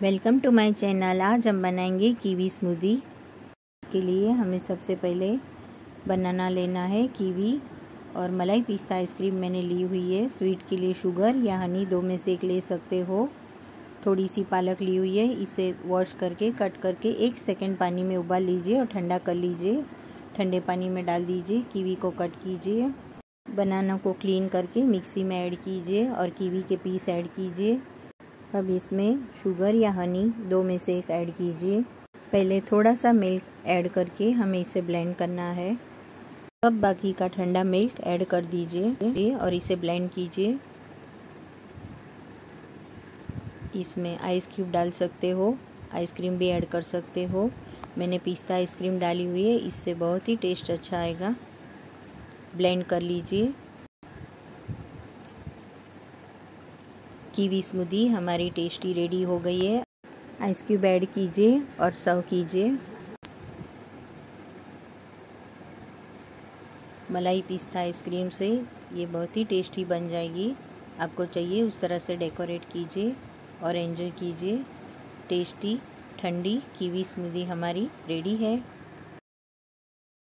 Welcome to my channel. आज हम बनाएंगे कीवी स्मूदी। इसके लिए हमें सबसे पहले बनाना लेना है कीवी और मलाई पिस्ता आइसक्रीम मैंने ली हुई है। स्वीट के लिए शुगर या हनी, दो में से एक ले सकते हो। थोड़ी सी पालक ली हुई है, इसे वॉश करके कट करके 1 सेकंड पानी में उबाल लीजिए और ठंडा कर लीजिए। ठंडे पानी में डाल दीजिए, कीवी को कट कीजिए। बनाना को क्लीन करके मिक्सी में ऐड कीजिए और कीवी के पीस ऐड कीजिए। अब इसमें शुगर या हनी, दो में से एक ऐड कीजिए। पहले थोड़ा सा मिल्क ऐड करके हमें इसे ब्लेंड करना है। अब बाकी का ठंडा मिल्क ऐड कर दीजिए और इसे ब्लेंड कीजिए। इसमें आइस क्यूब डाल सकते हो, आइसक्रीम भी ऐड कर सकते हो। मैंने पिस्ता आइसक्रीम डाली हुई है, इससे बहुत ही टेस्ट अच्छा आएगा। ब्लेंड कर लीजिए। कीवी स्मूदी हमारी टेस्टी रेडी हो गई है। आइस क्यूब ऐड कीजिए और सर्व कीजिए। मलाई पिस्ता आइसक्रीम से ये बहुत ही टेस्टी बन जाएगी। आपको चाहिए उस तरह से डेकोरेट कीजिए और एंजॉय कीजिए। टेस्टी ठंडी कीवी स्मूदी हमारी रेडी है।